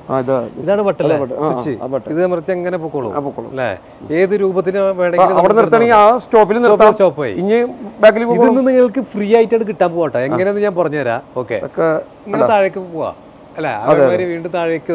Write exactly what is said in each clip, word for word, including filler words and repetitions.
ഇതാണ് ബട്ടൺ. ഇത് അമർത്തി അങ്ങനെ പൊക്കോളൂ അല്ലേ? ഏത് രൂപത്തിന് വേണമെങ്കിലും ഇതൊന്നും നിങ്ങൾക്ക് ഫ്രീ ആയിട്ടാണ് കിട്ടാൻ പോകട്ടെ. എങ്ങനെയാന്ന് ഞാൻ പറഞ്ഞുതരാം. ഓക്കെ, ഇങ്ങനെ താഴേക്ക് പോവാ അല്ലെ? അതേമാതിരി വീണ്ടും താഴേക്ക്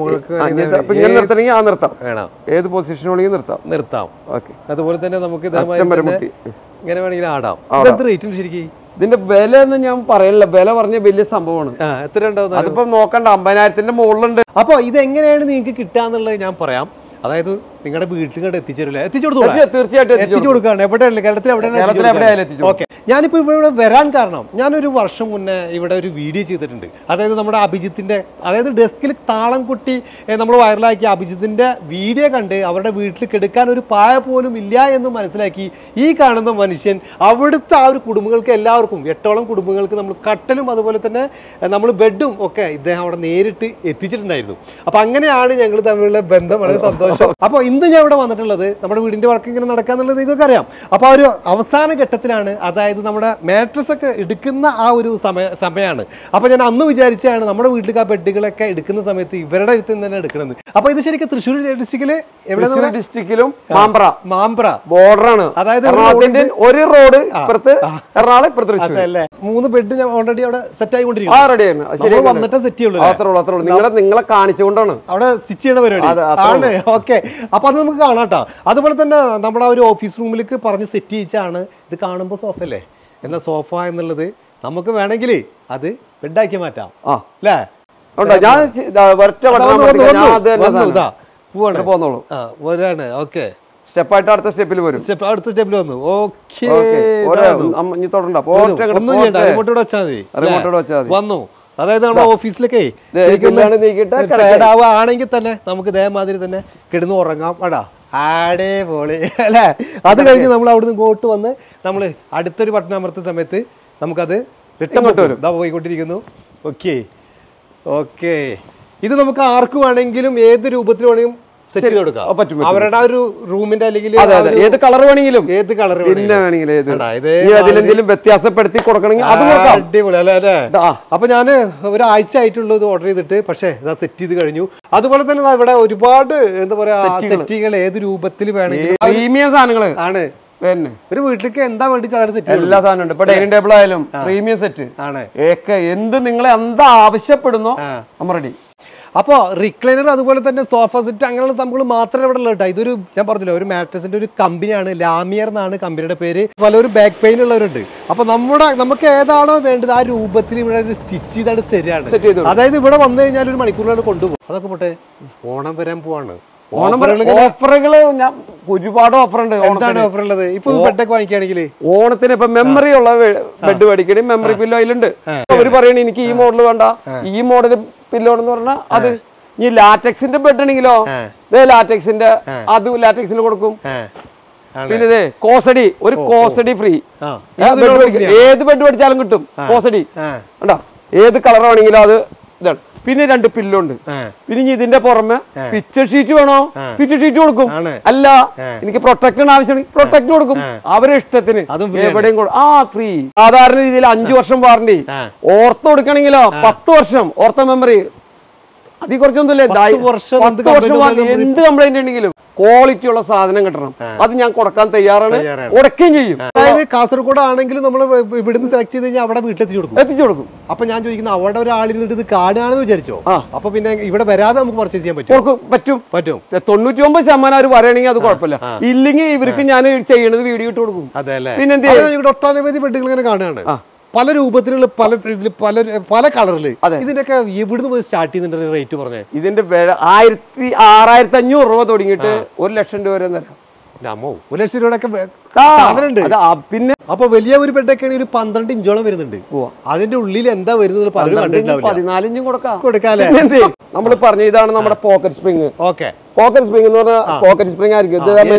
വേണം, ഏത് പൊസിഷൻ വേണമെങ്കിൽ നിർത്താം നിർത്താം അതുപോലെ തന്നെ നമുക്ക് ഇതേമാതിരി ഇങ്ങനെ വേണമെങ്കിൽ ആടാം. ഇതെന്ത് റേറ്റും ശരിക്കും? ഇതിന്റെ വില എന്ന് ഞാൻ പറയണില്ല, വില പറഞ്ഞ വലിയ സംഭവമാണ്. എത്ര ഉണ്ടാവും? അതിപ്പോ നോക്കണ്ട, അമ്പതിനായിരത്തിന്റെ മുകളിലുണ്ട്. അപ്പൊ ഇതെങ്ങനെയാണ് നിങ്ങൾക്ക് കിട്ടാന്നുള്ളത് ഞാൻ പറയാം. അതായത് നിങ്ങളുടെ വീട്ടിൽ കണ്ട് എത്തിച്ചേരില്ല, എത്തിച്ചു കൊടുത്തു, തീർച്ചയായിട്ടും എത്തിച്ചു കൊടുക്കാണ്. എവിടെയല്ല, കേരളത്തിൽ എവിടെയാണ്. ഓക്കെ, ഞാനിപ്പോ ഇവിടെ വരാൻ കാരണം ഞാനൊരു വർഷം മുന്നേ ഇവിടെ ഒരു വീഡിയോ ചെയ്തിട്ടുണ്ട്. അതായത് നമ്മുടെ അഭിജിത്തിന്റെ, അതായത് ഡെസ്കിൽ താളം കുട്ടി നമ്മൾ വൈറലാക്കിയ അഭിജിത്തിന്റെ വീഡിയോ കണ്ട് അവരുടെ വീട്ടിൽ കിടക്കാൻ ഒരു പായ പോലും ഇല്ല എന്ന് മനസ്സിലാക്കി ഈ കാണുന്ന മനുഷ്യൻ അവിടുത്തെ ആ ഒരു കുടുംബങ്ങൾക്ക് എല്ലാവർക്കും എട്ടോളം കുടുംബങ്ങൾക്ക് നമ്മൾ കട്ടലും അതുപോലെ തന്നെ നമ്മൾ ബെഡും ഒക്കെ ഇദ്ദേഹം അവിടെ നേരിട്ട് എത്തിച്ചിട്ടുണ്ടായിരുന്നു. അപ്പൊ അങ്ങനെയാണ് ഞങ്ങൾ തമ്മിലുള്ള ബന്ധം. വളരെ സന്തോഷം. അപ്പോൾ ഇന്ന് ഞാൻ ഇവിടെ വന്നിട്ടുള്ളത് നമ്മുടെ വീടിന്റെ വർക്ക് ഇങ്ങനെ നടക്കാന്നുള്ളത് നിങ്ങൾക്ക് അറിയാം. അപ്പോൾ ആ ഒരു അവസാന ഘട്ടത്തിലാണ്, അതായത് നമ്മുടെ മാട്രസ് ഒക്കെ എടുക്കുന്ന ആ ഒരു സമയ സമയമാണ്. അപ്പോൾ ഞാൻ അന്ന് വിചാരിച്ചാണ് നമ്മുടെ വീട്ടിലേക്ക് ആ ബെഡുകളൊക്കെ എടുക്കുന്ന സമയത്ത് ഇവരുടെ അടുത്ത് നിന്ന് തന്നെ എടുക്കണമെന്ന്. അപ്പോൾ ഇത് ശരിക്കും തൃശ്ശൂർ ഡിസ്ട്രിക്റ്റില് എവിടെ ഡിസ്ട്രിക്റ്റിലും മാമ്പ്ര മാമ്പ്ര ബോർഡറാണ്. അതായത് ഒരു റോഡ് എറണാകുളം അല്ലേ? മൂന്ന് ബെഡ് ഞാൻ ഓൾറെഡി അവിടെ സെറ്റ് ആയിക്കൊണ്ടിരിക്കും. വന്നിട്ട് സെറ്റ് ചെയ്യുള്ളൂ. നിങ്ങളെ നിങ്ങളെ കാണിച്ചുകൊണ്ടാണ് അവിടെ സ്റ്റിച്ച് ചെയ്യണ പരിപാടി. ഓക്കെ, അപ്പൊ അത് നമുക്ക് കാണാം കേട്ടോ. അതുപോലെ തന്നെ നമ്മുടെ ഒരു ഓഫീസ് റൂമിലേക്ക് പറഞ്ഞ് സെറ്റ് ചെയ്യിച്ചാണ്. ഇത് കാണുമ്പോൾ സോഫ അല്ലേ, എന്നാൽ സോഫ എന്നുള്ളത് നമുക്ക് വേണമെങ്കിൽ അത് ബെഡാക്കി മാറ്റാം അല്ലേ? പോവാണ്. ഓക്കെ, സ്റ്റെപ്പായിട്ട് അടുത്ത സ്റ്റെപ്പിൽ വരും. സ്റ്റെപ്പ് അടുത്ത സ്റ്റെപ്പിൽ വന്നു. ഓക്കെ, വന്നു. അതായത് നമ്മുടെ ഓഫീസിലൊക്കെ ആണെങ്കിൽ തന്നെ നമുക്ക് ഇതേമാതിരി തന്നെ കിടന്ന് ഉറങ്ങാം. അടാ ആടേ പോളി അല്ലേ? അത് കഴിഞ്ഞ് നമ്മൾ അവിടുന്ന് ഇങ്ങോട്ട് വന്ന് നമ്മൾ അടുത്തൊരു ബട്ടൺ അമർത്തുന്ന സമയത്ത് നമുക്കത് റിട്ടേൺ വരും. ഇതാ പോയിക്കൊണ്ടിരിക്കുന്നു. ഓക്കെ ഓക്കെ, ഇത് നമുക്ക് ആർക്ക് വേണമെങ്കിലും ഏത് രൂപത്തിൽ വേണമെങ്കിലും സെറ്റ് ചെയ്ത് കൊടുക്കാം. അവരുടെ ഒരു റൂമിന്റെ അല്ലെങ്കിൽ ഏത് കളർ വേണമെങ്കിലും ഏത് കളർ വേണമെങ്കിലും വ്യത്യാസപ്പെടുത്തി കൊടുക്കണമെങ്കിൽ അടിപൊളി അല്ലേ അല്ലേ? അപ്പൊ ഞാന് ഒരാഴ്ച ആയിട്ടുള്ളൂ ഇത് ഓർഡർ ചെയ്തിട്ട്. പക്ഷേ ഇതാ സെറ്റ് ചെയ്ത് കഴിഞ്ഞു. അതുപോലെ തന്നെ ഇവിടെ ഒരുപാട് എന്താ പറയാ സെറ്റുകൾ ഏത് രൂപത്തിൽ വേണമെങ്കിലും പ്രീമിയം സാധനങ്ങൾ ആണ്. ഒരു വീട്ടിലേക്ക് എന്താ വേണ്ടി എല്ലാ സാധനം ഉണ്ട്. ഇപ്പൊ ഡൈനിങ് ടേബിൾ ആയാലും പ്രീമിയം സെറ്റ് ആണ്. എന്ത് നിങ്ങൾ എന്താ ആവശ്യപ്പെടുന്നോ നമ്മൾ റെഡി. അപ്പോൾ റിക്ലൈനർ അതുപോലെ തന്നെ സോഫ സെറ്റ് അങ്ങനെയുള്ള സംഭവങ്ങൾ മാത്രമേ ഇവിടെ ഉള്ളൂ കേട്ടോ. ഇതൊരു ഞാൻ പറഞ്ഞില്ല, ഒരു മാട്രസിന്റെ ഒരു കമ്പനിയാണ്, ലാമിയർ എന്നാണ് കമ്പനിയുടെ പേര്. പലരും ബാക്ക് പെയിൻ ഉള്ളവരുണ്ട്. അപ്പൊ നമ്മുടെ നമുക്ക് ഏതാണോ വേണ്ടത് ആ രൂപത്തിൽ ഇവിടെ സ്റ്റിച്ച് ചെയ്താണ് തരികയാണ്. അതായത് ഇവിടെ വന്നു കഴിഞ്ഞാൽ ഒരു മണിക്കൂറിലാണ് കൊണ്ടുപോകും. അതൊക്കെ പോട്ടെ, ഓണം വരാൻ പോവാണ്. ഓഫറുകള് ഒരുപാട് ഓഫർ ഉണ്ട്. എന്താണ് ഓഫർ ഉള്ളത്? ഇപ്പൊ ബെഡൊക്കെ വാങ്ങിക്കുകയാണെങ്കിൽ ഓണത്തിന് ഇപ്പൊ മെമ്മറി ഉള്ള ബെഡ് മേടിക്കണേ, മെമ്മറി പില്ലോ അതിലുണ്ട്. അവര് പറയണേ എനിക്ക് ഈ മോഡൽ വേണ്ട, ഈ മോഡൽ പില്ലോ എന്ന് പറഞ്ഞാൽ അത് ഈ ലാറ്റക്സിന്റെ ബെഡ് ആണെങ്കിലോ ലാറ്റക്സിന്റെ അത് ലാറ്റക്സിന് കൊടുക്കും. പിന്നെ ഇതേ കോസടി, ഒരു കോസടി ഫ്രീ. ഏത് ബെഡ് മേടിച്ചാലും കിട്ടും കോസടി. കണ്ടോ, ഏത് കളർ ആണെങ്കിലും അത് ഇതാണ്. പിന്നെ രണ്ട് പില്ലുണ്ട്. പിന്നെ ഇതിന്റെ പുറമെ പിക്ചർ ഷീറ്റ് വേണോ, പിക്ചർ ഷീറ്റ് കൊടുക്കും. അല്ല എനിക്ക് പ്രൊട്ടക്ഷൻ ആവശ്യമാണ്, പ്രൊട്ടക്ട് കൊടുക്കും. അവരെ ഇഷ്ടത്തിന് എവിടെയും ആ ഫ്രീ. സാധാരണ രീതിയിൽ അഞ്ചു വർഷം വാറണ്ടി. ഓർത്ത് കൊടുക്കണെങ്കിലോ പത്ത് വർഷം ഓർത്ത മെമ്മറി. അതിൽ കുറച്ചൊന്നുമില്ല, പത്ത് വർഷം എന്ത് കംപ്ലൈന്റ് ഉണ്ടെങ്കിലും ക്വാളിറ്റി ഉള്ള സാധനം കിട്ടണം. അത് ഞാൻ കൊടുക്കാൻ തയ്യാറാണ്, കൊടുക്കുകയും ചെയ്യും. അതായത് കാസർഗോഡ് ആണെങ്കിലും നമ്മൾ ഇവിടുന്ന് സെലക്ട് ചെയ്ത് കഴിഞ്ഞാൽ അവിടെ വീട്ടിലെത്തിച്ചു കൊടുക്കും എത്തിച്ചു കൊടുക്കും. അപ്പൊ ഞാൻ ചോദിക്കുന്നത് അവിടെ ഒരാളിരുന്നിട്ട് ഇത് കാർഡാണെന്ന് വിചാരിച്ചോ? അപ്പൊ പിന്നെ ഇവിടെ വരാതെ നമുക്ക് പർച്ചേസ് ചെയ്യാൻ പറ്റും? പറ്റും പറ്റും തൊണ്ണൂറ്റി ഒമ്പത് ശതമാനം അവർ വരണമെങ്കിൽ അത് കുഴപ്പമില്ല. ഇല്ലെങ്കിൽ ഇവർക്ക് ഞാൻ ചെയ്യണത് വീഡിയോ ഇട്ട് കൊടുക്കും. അതെ അല്ലേ? പിന്നെ ഇവിടെ ഒട്ടനവധി ബെഡുകൾ ഇങ്ങനെ കാണുകയാണ്, പല രൂപത്തിലുള്ള, പല സൈസിൽ, പല പല കളറില്. ഇതിന്റെയൊക്കെ എവിടുന്ന് പോയി സ്റ്റാർട്ട് ചെയ്യുന്നുണ്ട് റേറ്റ് പറഞ്ഞേ? ഇതിന്റെ ആയിരത്തി ആറായിരത്തി അഞ്ഞൂറ് രൂപ തുടങ്ങിയിട്ട് ഒരു ലക്ഷം രൂപ വരെ തരാം. ഒരു ലക്ഷം രൂപയൊക്കെ പിന്നെ. അപ്പൊ വലിയ ഒരു ബെഡൊക്കെ ഒരു പന്ത്രണ്ട് ഇഞ്ചോളം വരുന്നുണ്ട്. അതിന്റെ ഉള്ളിൽ എന്താ വരുന്നത് പലരും കണ്ടിട്ടുണ്ടാവില്ല. പതിനാലിഞ്ചും കൊടുക്കാം കൊടുക്കാല്ലേ? നമ്മൾ പറഞ്ഞ ഇതാണ് നമ്മുടെ pocket spring. Okay, pocket spring എന്ന് പറഞ്ഞാൽ പോക്കറ്റ് സ്പ്രിംഗ് ആയിരിക്കും.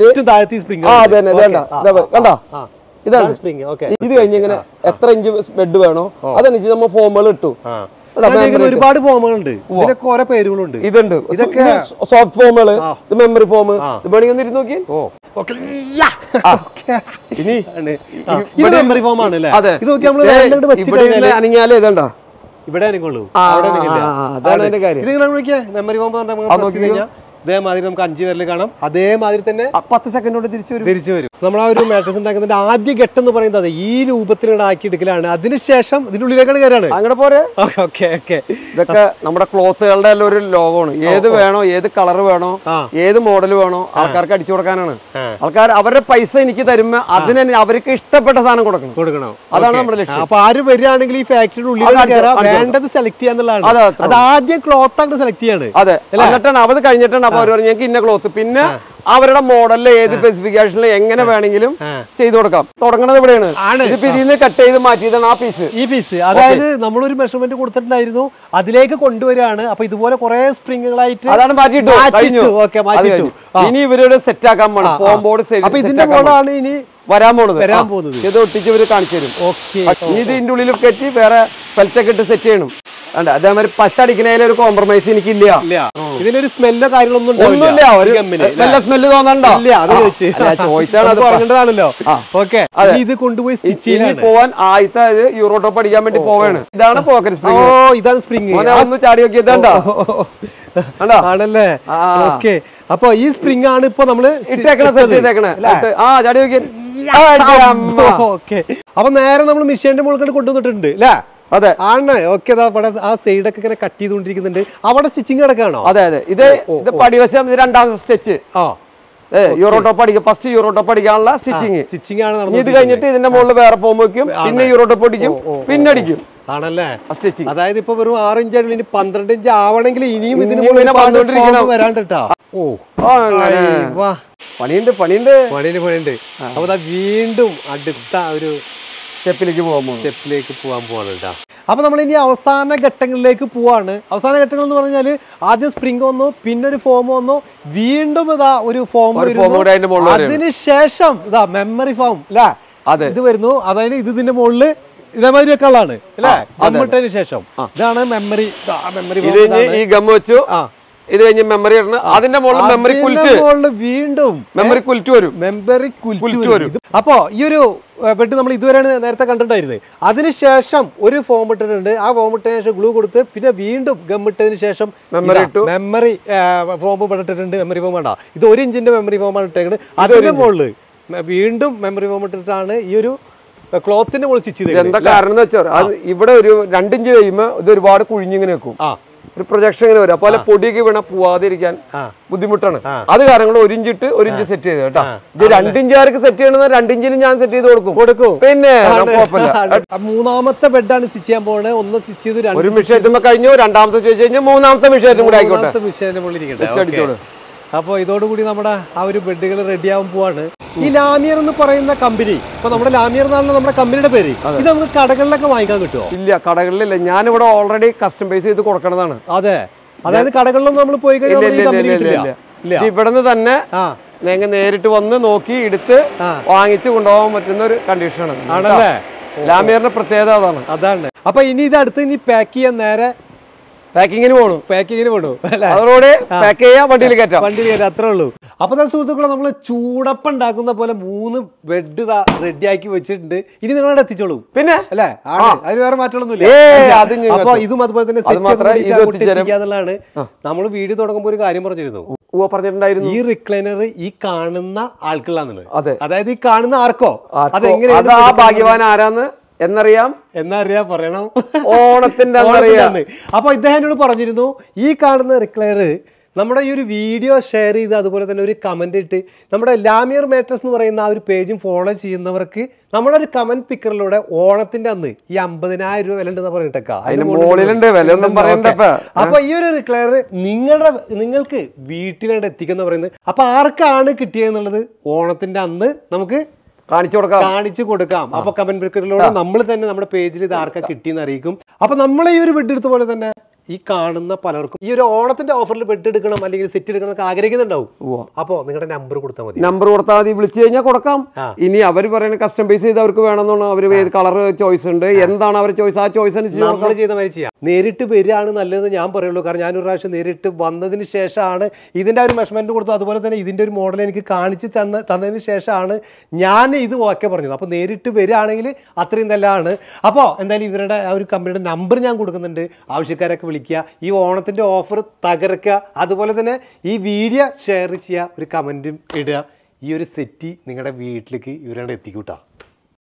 കണ്ടോ, ഇതാണ് സ്പ്രിംഗ്. ഇത് കഴിഞ്ഞ് ഇങ്ങനെ എത്ര ഇഞ്ച് ബെഡ് വേണോ അതനുസരിച്ച് നമ്മൾ ഫോമുകൾ ഇട്ടു. ഒരുപാട് ഫോമുകളുണ്ട്, ഇതിനൊക്കെ ഓരോ പേരുകളുണ്ട്. ഇതുണ്ട്, ഇതൊക്കെ സോഫ്റ്റ് ഫോമുകള്, ഇത് മെമ്മറി ഫോം. ഇത് വേണമെങ്കിൽ ഒന്ന് ഇരുന്ന് നോക്കി. ഇനി മെമ്മറി ഫോം ആണ്. അതെ, അനങ്ങിയാലേ ഇതണ്ട ഇവിടെ നിങ്ങളുള്ളൂ. ഇത് നിങ്ങൾ നോക്കിയാ മെമ്മറി ഫോം പറഞ്ഞാൽ അതേമാതിരി നമുക്ക് അഞ്ച് പേരിൽ കാണാം. അതേമാതിരി തന്നെ പത്ത് സെക്കൻഡ് കൊണ്ട് തിരിച്ചു വരും തിരിച്ചു വരും നമ്മൾ ആ ഒരു മാട്രസ് ഉണ്ടാക്കുന്നതിന്റെ ആദ്യ ഘട്ടം എന്ന് പറയുന്നത് ഈ രൂപത്തിലാണ് ആക്കി എടുക്കലാണ്. അതിനുശേഷം ഇതിന്റെ ഉള്ളിലേക്കാണ് കയറാണ്. അങ്ങനെ പോരെ. ഓക്കെ ഓക്കെ ഇതൊക്കെ നമ്മുടെ ക്ലോത്തുകളുടെ എല്ലാം ഒരു ലോഗമാണ്. ഏത് വേണോ, ഏത് കളർ വേണോ, ഏത് മോഡൽ വേണോ ആൾക്കാർക്ക് അടിച്ചു കൊടുക്കാനാണ്. ആൾക്കാർ അവരുടെ പൈസ എനിക്ക് തരുമ്പോ അതിന് അവർക്ക് ഇഷ്ടപ്പെട്ട സാധനം കൊടുക്കണം കൊടുക്കണം അതാണ് നമ്മുടെ ലക്ഷ്യം. അപ്പൊ ആര് വരികയാണെങ്കിൽ ഈ ഫാക്ടറിയുടെ ഉള്ളിൽ വേണ്ടത് സെലക്ട് ചെയ്യാന്നുള്ളതാണ്. അത് ആദ്യം ക്ലോത്ത് ആണ് സെലക്ട് ചെയ്യാണ്. അതെ, എന്നിട്ടാണ് അവത് കഴിഞ്ഞിട്ടാണ് അപ്പൊ അവർ പറഞ്ഞു ഞങ്ങൾക്ക് ഇന്ന ക്ലോത്ത്, പിന്നെ അവരുടെ മോഡലിൽ ഏത് സ്പെസിഫിക്കേഷനിൽ എങ്ങനെ വേണമെങ്കിലും ചെയ്തു കൊടുക്കാം. തുടങ്ങണത് ഇവിടെയാണ്. ഇതിപ്പോ ഇതിന്ന് കട്ട് ചെയ്ത് മാറ്റിയതാണ് ആ പീസ്. ഈ പീസ് അതായത് നമ്മളൊരു മെഷർമെന്റ് കൊടുത്തിട്ടുണ്ടായിരുന്നു, അതിലേക്ക് കൊണ്ടുവരികയാണ്. അപ്പൊ ഇതുപോലെ കുറെ സ്പ്രിങ്ങുകളായിട്ട് അതാണ് മാറ്റിയിട്ടു. ഇനി ഇവരോട് സെറ്റ് ആക്കാൻ പോകണം ഫോം ബോർഡ്. അപ്പൊ ഇതിന്റെ മോഡാണ് ഇനി വരാൻ പോണത് വരാൻ പോകുന്നത്. ഇത് ഒട്ടിച്ച് ഇവര് കാണിച്ചു തരും. ഇനി ഇതിന്റെ ഉള്ളിൽ കെട്ടി വേറെ ഫെൽറ്റൊക്കെ ഇട്ട് സെറ്റ് ചെയ്യണം. അതേമാതിരി പച്ച അടിക്കുന്നതിൽ ഒരു കോംപ്രമൈസ് എനിക്കില്ല. ഇതിനൊരു സ്മെല്ലോ കാര്യങ്ങളൊന്നും ഒന്നുമില്ല. നല്ല സ്മെല്ല് തോന്നണ്ടോ? ചോദിച്ചാണ് അത് പറഞ്ഞതാണല്ലോ. ഓക്കെ, ഇത് കൊണ്ടുപോയി സ്റ്റിച്ച് പോവാൻ ആദ്യത്തെ യൂറോട്ടോപ്പ് അടിക്കാൻ വേണ്ടി പോവാണ്. ഇതാണ് പോക്കറ്റ് സ്പ്രിംഗ്. ഓ, ഇതാണ് സ്പ്രിംഗ്. ഒന്ന് ചാടി നോക്കിയതാണ്ടോ ആണല്ലേ? ഓക്കെ, അപ്പൊ ഈ സ്പ്രിംഗ് ആണ് ഇപ്പൊ നമ്മള് ഇട്ടേക്കണ സെറ്റ് ചെയ്തേക്കണേ. ആ ചാടി നോക്കിയ. ഓക്കെ, അപ്പൊ നേരെ നമ്മൾ മിഷീന്റെ മുകളിൽ കൊണ്ടുവന്നിട്ടുണ്ട് അല്ലേ? അതെ ആണ്. ഓക്കെ, ആ സൈഡൊക്കെ ഇങ്ങനെ കട്ട് ചെയ്തുകൊണ്ടിരിക്കുന്നുണ്ട്. അവിടെ സ്റ്റിച്ചിങ് കിടക്കാണോ? അതെ അതെ, ഇത് ഇത് പടിവശം രണ്ടാം സ്റ്റിച്ച്. ആ യൂറോട്ടോപ്പ് അടിക്കുക. ഫസ്റ്റ് യൂറോട്ടോപ്പ് അടിക്കാനുള്ള സ്റ്റിച്ചിങ് സ്റ്റിച്ചിങ് ആണ്. ഇത് കഴിഞ്ഞിട്ട് ഇതിന്റെ മുകളിൽ വേറെ ഫോം വെക്കും, പിന്നെ യൂറോട്ടോപ്പ് അടിക്കും, പിന്നെ അടിക്കും. ആണല്ലേ? സ്റ്റിച്ചിങ് അതായത് ഇപ്പൊ വെറും ആറ് ഇഞ്ച് ആണെങ്കിൽ ഇനി പന്ത്രണ്ട് ഇഞ്ച് ആവണമെങ്കിൽ ഇനിയും ഇതിന് വരാണ്ടിട്ടാ. ഓ, പണിയുണ്ട് പണിയുണ്ട് പണിയുണ്ട് പണിയുണ്ട്. അപ്പൊ വീണ്ടും അടുത്ത ഒരു സ്റ്റെപ്പിലേക്ക് പോകാൻ സ്റ്റെപ്പിലേക്ക് പോകാൻ പോവാണ് കേട്ടോ. അപ്പൊ നമ്മൾ ഇനി അവസാന ഘട്ടങ്ങളിലേക്ക് പോവാണ്. അവസാന ഘട്ടങ്ങൾ എന്ന് പറഞ്ഞാല് ആദ്യം സ്പ്രിംഗ് വന്നു, പിന്നെ ഒരു ഫോം വന്നു, വീണ്ടും ഇതാ ഒരു ഫോം, അതിനുശേഷം ഇതാ മെമ്മറി ഫോം അല്ലേ ഇത് വരുന്നു. അതായത് ഇത് ഇതിന്റെ മുകളില് ഇതേമാതിരി ഒക്കെ ഉള്ളതാണ് അല്ലേ? ഗമ്മിട്ടതിന് ശേഷം ഇതാണ് മെമ്മറി. മെമ്മറി ഈ ഗം വെച്ചു, ഇത് കഴിഞ്ഞ് മെമ്മറി ഇടുന്നു, അതിന്റെ മുകളിൽ മെമ്മറി കുൽറ്റ്, വീണ്ടും മെമ്മറി കുൽറ്റ് വരും. മെമ്മറി കുൽറ്റ് വരും. അപ്പൊ ഈ ഒരു ബെഡ് നമ്മൾ ഇതുവരെയാണ് നേരത്തെ കണ്ടിട്ടുണ്ടായിരുന്നത്. അതിനുശേഷം ഒരു ഫോം ഇട്ടിട്ടുണ്ട്. ആ ഫോം ഇട്ടതിന് ശേഷം ഗ്ലൂ കൊടുത്ത് പിന്നെ വീണ്ടും ഗം ഇട്ടതിന് ശേഷം മെമ്മറി ഇട്ടു. മെമ്മറി ഫോം ഇട്ടിട്ടുണ്ട്. മെമ്മറി ഫോം വേണ്ട, ഇത് ഒരു ഇഞ്ചിന്റെ മെമ്മറി ഫോമാണ് ഇട്ടേക്കുന്നത്. അതിന്റെ മുകളിൽ വീണ്ടും മെമ്മറി ഫോം ഇട്ടിട്ടാണ് ഈ ഒരു ക്ലോത്തിന്റെ മുകളിൽ സ്റ്റിച്ച് ചെയ്തത്. എന്താ കാരണം എന്ന് വെച്ചാൽ ഇവിടെ ഒരു രണ്ടിഞ്ച് കഴിയുമ്പോ ഇത് ഒരുപാട് കുഴിഞ്ഞിങ്ങനെ വെക്കും. ഒരു പ്രൊജക്ഷൻ ഇങ്ങനെ വരും. അതുപോലെ പൊടിയൊക്കെ വീണ പോവാതിരിക്കാൻ ബുദ്ധിമുട്ടാണ്. അത് കാരണം ഒരു ഇഞ്ചിട്ട് ഒരു ഇഞ്ച് സെറ്റ് ചെയ്ത് കേട്ടോ. ഇത് രണ്ടിഞ്ചുകാർക്ക് സെറ്റ് ചെയ്യണമെന്ന് രണ്ടിഞ്ചിന് ഞാൻ സെറ്റ് ചെയ്ത് കൊടുക്കും കൊടുക്കും പിന്നെ മൂന്നാമത്തെ ബെഡാണ് സ്റ്റിച്ച് ചെയ്യാൻ പോകുന്നത്. ഒന്ന് സ്റ്റിച്ച് ചെയ്ത് ഒരു മിഷേറ്റുമ്പോ കഴിഞ്ഞു, രണ്ടാമത്തെ ചോദിച്ചു കഴിഞ്ഞാൽ മൂന്നാമത്തെ മിഷേറ്റും കൂടെ ആയിക്കോട്ടെ. മിഷേന്റെ അപ്പോൾ ഇതോടുകൂടി നമ്മുടെ ആ ഒരു ബെഡുകൾ റെഡിയാവാൻ പോവാണ്. ഈ ലാമിയർ എന്ന് പറയുന്ന കമ്പനി, ഇപ്പൊ നമ്മുടെ ലാമിയർ എന്നാണല്ലോ നമ്മുടെ കമ്പനിയുടെ പേര്, ഇത് നമുക്ക് കടകളിലൊക്കെ വാങ്ങിക്കാൻ കിട്ടുമോ? ഇല്ല, കടകളിലില്ല. ഞാനിവിടെ ഓൾറെഡി കസ്റ്റമൈസ് ചെയ്ത് കൊടുക്കണതാണ്. അതെ, അതായത് കടകളിലൊന്നും നമ്മൾ പോയി കഴിഞ്ഞാൽ ഇവിടുന്ന് തന്നെ ഞങ്ങൾ നേരിട്ട് വന്ന് നോക്കി എടുത്ത് വാങ്ങിച്ച് കൊണ്ടുപോകാൻ പറ്റുന്ന ഒരു കണ്ടീഷനാണ്. ആണല്ലേ? ലാമിയറിന്റെ പ്രത്യേകത അതാണ്. അതാണ്. അപ്പൊ ഇനി ഇത് അടുത്ത് ഇനി പാക്ക് ചെയ്യാൻ നേരെ പാക്കിങ്ങിന് പോകണം പാക്കിങ്ങിന് പോകണം അതോടെ പാക്ക് ചെയ്യാൻ വണ്ടിയിൽ കയറ്റാം വണ്ടിയിൽ കയറ്റാം അത്രേ ഉള്ളൂ. അപ്പൊ സുഹൃത്തുക്കളെ, നമ്മൾ ചൂടപ്പം ഉണ്ടാക്കുന്ന പോലെ മൂന്ന് ബെഡ് റെഡിയാക്കി വെച്ചിട്ടുണ്ട്. ഇനി നിങ്ങളെ എത്തിച്ചോളൂ പിന്നെ അല്ലേ? അതിന് വേറെ മാറ്റങ്ങളൊന്നുമില്ല. അപ്പൊ ഇതും അതുപോലെ തന്നെ എത്തിക്കാന്നുള്ളതാണ്. നമ്മൾ വീഡിയോ തുടങ്ങുമ്പോൾ ഒരു കാര്യം പറഞ്ഞിരുന്നു പറഞ്ഞിട്ടുണ്ടായിരുന്നു, ഈ റിക്ലൈനർ ഈ കാണുന്ന ആൾക്കുള്ളാന്നുള്ളത്. അതായത് ഈ കാണുന്ന ആർക്കോ അതെങ്ങനെയാണ് ആ ഭാഗ്യവാൻ ആരാന്ന് എന്നറിയാം എന്നറിയാം പറയണം ഓണത്തിന്റെ അപ്പൊ ഇദ്ദേഹത്തിനോട് പറഞ്ഞിരുന്നു, ഈ കാണുന്ന റിക്ലൈനർ നമ്മുടെ ഈ ഒരു വീഡിയോ ഷെയർ ചെയ്ത് അതുപോലെ തന്നെ ഒരു കമന്റ് ഇട്ട് നമ്മുടെ ലാമിയർ മാട്രസ് എന്ന് പറയുന്ന ആ ഒരു പേജും ഫോളോ ചെയ്യുന്നവർക്ക് നമ്മുടെ ഒരു കമന്റ് പിക്കറിലൂടെ ഓണത്തിന്റെ അന്ന് ഈ അമ്പതിനായിരം രൂപ വില ഉണ്ടെന്ന് പറഞ്ഞിട്ടേക്കാ. അപ്പൊ ഈ ഒരു റിക്ലൈനർ നിങ്ങളുടെ നിങ്ങൾക്ക് വീട്ടിലാണ്ട് എത്തിക്കുന്ന പറയുന്നത്. അപ്പൊ ആർക്കാണ് കിട്ടിയെന്നുള്ളത് ഓണത്തിന്റെ അന്ന് നമുക്ക് കാണിച്ചു കൊടുക്കാം കാണിച്ചു കൊടുക്കാം അപ്പൊ കമന്റ് പിക്കറിലൂടെ നമ്മൾ തന്നെ നമ്മുടെ പേജിൽ ഇത് ആർക്കാ കിട്ടിയെന്ന് അറിയിക്കും. അപ്പൊ നമ്മളെ ഈ ഒരു ബെഡ് എടുത്ത പോലെ തന്നെ ഈ കാണുന്ന പലർക്കും ഈ ഒരു ഓണത്തിന്റെ ഓഫറിൽ ബെഡ് എടുക്കണം അല്ലെങ്കിൽ സെറ്റ് എടുക്കണം എന്നൊക്കെ ആഗ്രഹിക്കുന്നുണ്ടാവും. അപ്പോൾ നിങ്ങളുടെ നമ്പർ കൊടുത്താൽ മതി. നമ്പർ കൊടുത്താൽ മതി, വിളിച്ചു കഴിഞ്ഞാൽ കൊടുക്കാം. ഇനി അവർ പറയുന്നത് കസ്റ്റമൈസ് ചെയ്ത് അവർക്ക് വേണമെന്നാണ്, അവർ ഏത് കളർ ചോയ്സ് ഉണ്ട്, എന്താണ് അവരുടെ ചോയ്സ്, ആ ചോയ്സ് അനുസരിച്ച് നമ്മൾ ചെയ്ത മാതിരി ചെയ്യാം. നേരിട്ട് വരികയാണ് നല്ലതെന്ന് ഞാൻ പറയുള്ളൂ. കാരണം ഞാനൊരു പ്രാവശ്യം നേരിട്ട് വന്നതിന് ശേഷമാണ് ഇതിൻ്റെ ഒരു മെഷർമെൻറ്റ് കൊടുത്തു, അതുപോലെ തന്നെ ഇതിൻ്റെ ഒരു മോഡൽ എനിക്ക് കാണിച്ച് തന്ന തന്നതിന് ശേഷമാണ് ഞാൻ ഇത് ഓക്കെ പറഞ്ഞത്. അപ്പോൾ നേരിട്ട് വരികയാണെങ്കിൽ അത്രയും നല്ലതാണ്. അപ്പോൾ എന്തായാലും ഇവരുടെ ആ ഒരു കമ്പനിയുടെ നമ്പർ ഞാൻ കൊടുക്കുന്നുണ്ട്, ആവശ്യക്കാരൊക്കെ വിളിക്കുക, ഈ ഓണത്തിൻ്റെ ഓഫർ തകർക്കുക, അതുപോലെ തന്നെ ഈ വീഡിയോ ഷെയർ ചെയ്യുക, ഒരു കമൻറ്റും ഇടുക. ഈ ഒരു സെറ്റ് നിങ്ങളുടെ വീട്ടിലേക്ക് ഇവരുടെ എത്തിക്കൂട്ടാ.